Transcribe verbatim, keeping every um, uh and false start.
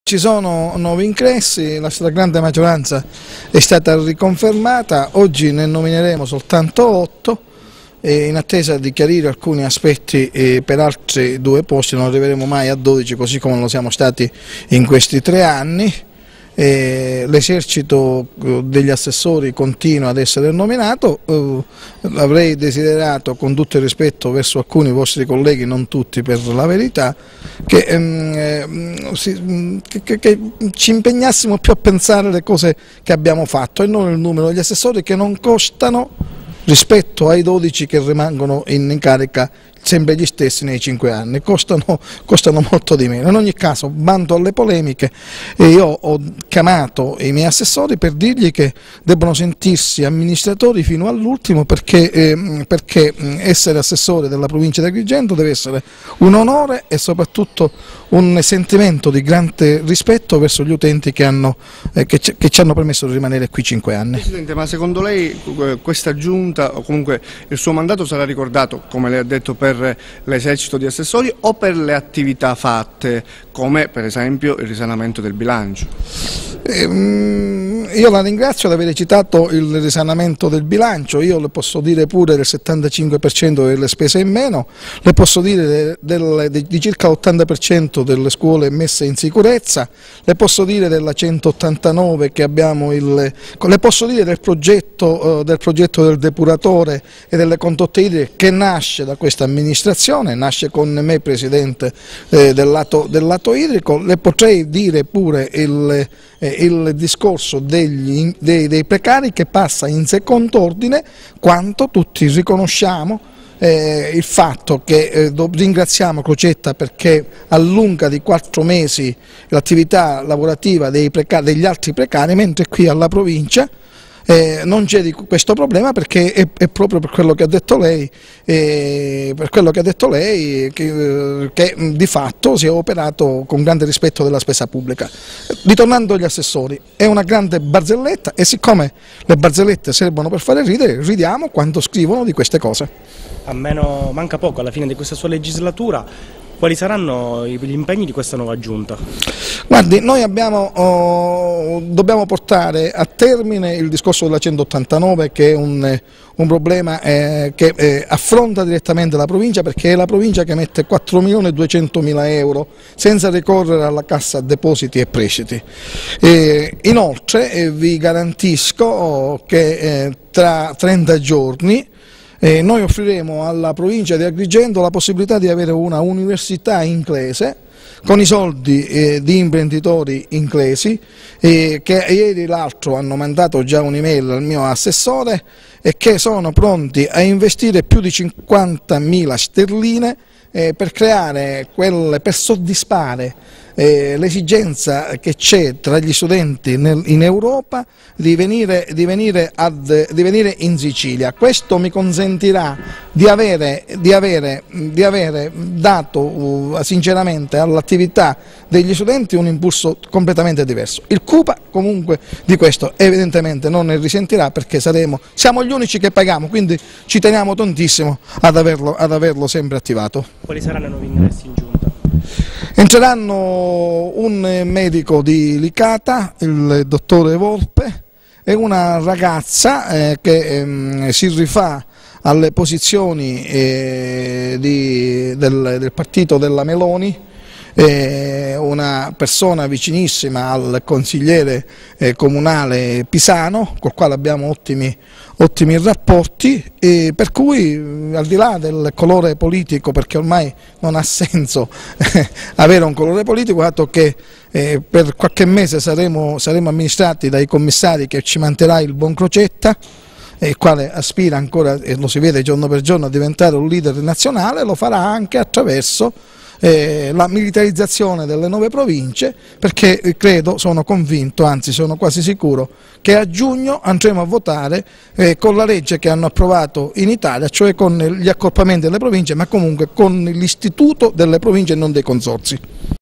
ci sono nuovi ingressi, la stragrande maggioranza è stata riconfermata, oggi ne nomineremo soltanto otto. E in attesa di chiarire alcuni aspetti eh, per altri due posti non arriveremo mai a dodici, così come lo siamo stati in questi tre anni. Eh, l'esercito degli assessori continua ad essere nominato. Eh, avrei desiderato, con tutto il rispetto verso alcuni vostri colleghi, non tutti per la verità, che, ehm, si, che, che ci impegnassimo più a pensare alle cose che abbiamo fatto e non il numero degli assessori, che non costano rispetto ai dodici che rimangono in carica sempre gli stessi nei cinque anni, costano, costano molto di meno. In ogni caso, bando alle polemiche, e io ho chiamato i miei assessori per dirgli che debbono sentirsi amministratori fino all'ultimo, perché, eh, perché essere assessore della provincia di Agrigento deve essere un onore e soprattutto un sentimento di grande rispetto verso gli utenti che, hanno, eh, che, ci, che ci hanno permesso di rimanere qui cinque anni. Presidente, ma secondo lei questa giunta o comunque il suo mandato sarà ricordato, come lei ha detto, per l'esercito di assessori o per le attività fatte, come per esempio il risanamento del bilancio? Io la ringrazio di aver citato il risanamento del bilancio. Io le posso dire pure del settantacinque per cento delle spese in meno, le posso dire del, del, di circa l'ottanta per cento delle scuole messe in sicurezza, le posso dire della centottantanove che abbiamo il, le posso dire del progetto, uh, del progetto del depuratore e delle condotte idriche che nasce da questa amministrazione, nasce con me presidente eh, del, lato, del lato idrico. Le potrei dire pure il, eh, il discorso degli, dei, dei precari, che passa in secondo ordine quanto tutti riconosciamo Eh, il fatto che eh, ringraziamo Crocetta perché allunga di quattro mesi l'attività lavorativa dei precari, degli altri precari, mentre qui alla provincia eh, non c'è di questo problema, perché è, è proprio per quello che ha detto lei, eh, per quello che ha detto lei che, che di fatto si è operato con grande rispetto della spesa pubblica. Ritornando agli assessori, è una grande barzelletta, e siccome le barzellette servono per fare ridere, ridiamo quando scrivono di queste cose. A meno, manca poco alla fine di questa sua legislatura, quali saranno gli impegni di questa nuova giunta? Guardi, noi abbiamo, oh, dobbiamo portare a termine il discorso della centottantanove, che è un, un problema eh, che eh, affronta direttamente la provincia, perché è la provincia che mette quattro milioni duecentomila euro senza ricorrere alla cassa depositi e prestiti. E, inoltre eh, vi garantisco che eh, tra trenta giorni Eh, noi offriremo alla provincia di Agrigento la possibilità di avere una università inglese con i soldi eh, di imprenditori inglesi eh, che ieri l'altro hanno mandato già un'email al mio assessore e che sono pronti a investire più di cinquantamila sterline eh, per creare quelle, per soddisfare eh, l'esigenza che c'è tra gli studenti nel, in Europa di venire, di, venire ad, di venire in Sicilia. Questo mi consentirà di avere, di avere, di avere dato uh, sinceramente all'attività degli studenti un impulso completamente diverso. Il CUPA comunque di questo evidentemente non ne risentirà, perché saremo, siamo gli unici che paghiamo, quindi ci teniamo tantissimo ad averlo, ad averlo sempre attivato. Quali saranno i nuovi ingressi in giunta? Entreranno un medico di Licata, il dottore Volpe, e una ragazza eh, che ehm, si rifà alle posizioni eh, di, del, del partito della Meloni, eh, una persona vicinissima al consigliere eh, comunale Pisano, col quale abbiamo ottimi, ottimi rapporti, e per cui al di là del colore politico, perché ormai non ha senso avere un colore politico, dato che eh, per qualche mese saremo, saremo amministrati dai commissari che ci manterrà il buon Crocetta, il quale aspira ancora, e lo si vede giorno per giorno, a diventare un leader nazionale. Lo farà anche attraverso eh, la militarizzazione delle nuove province, perché eh, credo, sono convinto, anzi sono quasi sicuro, che a giugno andremo a votare eh, con la legge che hanno approvato in Italia, cioè con gli accorpamenti delle province, ma comunque con l'istituto delle province e non dei consorzi.